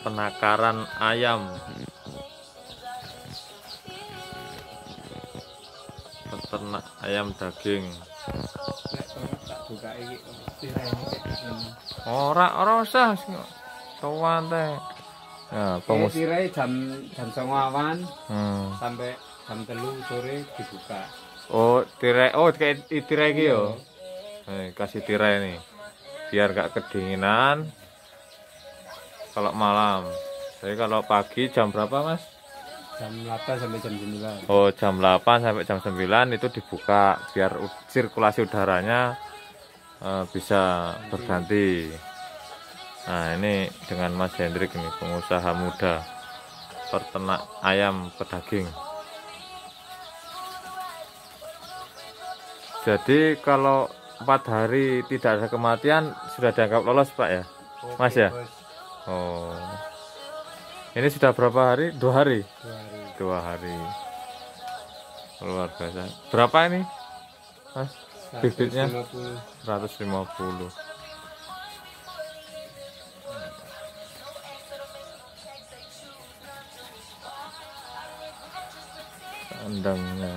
penakaran ayam, peternak ayam daging. Ora usah tuan teh. Ya, tirai jam 09.00 awan sampai jam 3 sore dibuka. Oh, tirai. Oh, kayak tirai iki yo. Kasih tirai nih. Biar gak kedinginan kalau malam. Jadi kalau pagi jam berapa, Mas? Jam 8 sampai jam 9. Oh, jam 8 sampai jam 9 itu dibuka biar sirkulasi udaranya bisa berganti. Nah, ini dengan Mas Hendrik ini, pengusaha muda peternak ayam pedaging. Jadi kalau 4 hari tidak ada kematian sudah dianggap lolos, Pak ya? Mas ya? Oh. Ini sudah berapa hari? 2 hari? 2 hari. Luar biasa. Berapa ini, Mas? Bibitnya? 150. Kandangnya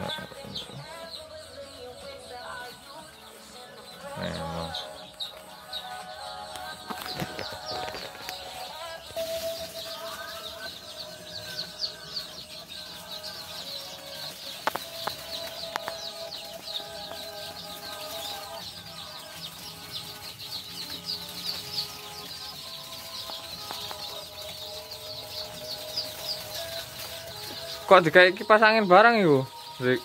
memang kok dikai kipas angin barang itu, Rik?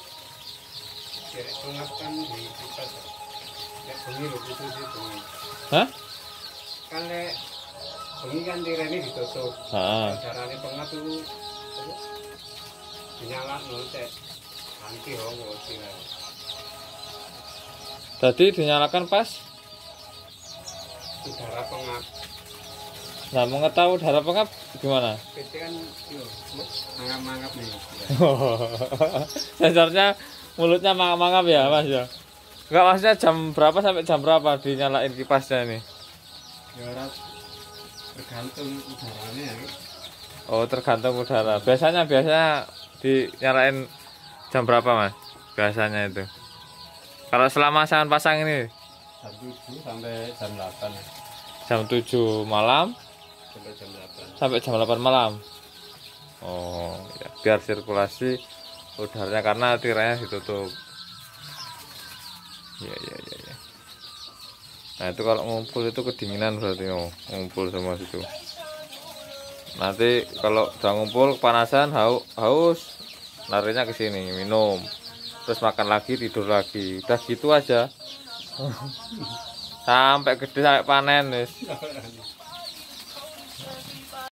Hah? Kan lek bengi kan tirene ditutup. Heeh. Carane pengap itu dinyalakno cek. Nanti hongo tirai. Tadi dinyalakan pas Udara pengap. nah, mau ngetahu udara pengap gimana? Itu kan yo mangap-mangap nih. Sensornya mulutnya mangap-mangap ya, Mas ya? Enggak, maksudnya jam berapa sampai jam berapa dinyalain kipasnya nih? Ya ora tergantung udaranya ya. Oh, tergantung udara. Biasanya dinyalain jam berapa, Mas? Biasanya itu. Kalau selama saya pasang ini Jam 7 sampai jam 8. jam 7 malam Sampai jam 8. sampai jam 8 malam. Oh, ya, biar sirkulasi udaranya karena tirainya ditutup. Iya. Nah, itu kalau ngumpul itu kedinginan berarti ngumpul semua situ. Nanti kalau udah ngumpul kepanasan, haus, larinya ke sini minum. Terus makan lagi, tidur lagi. Udah gitu aja. Sampai gede sampai panen, wis.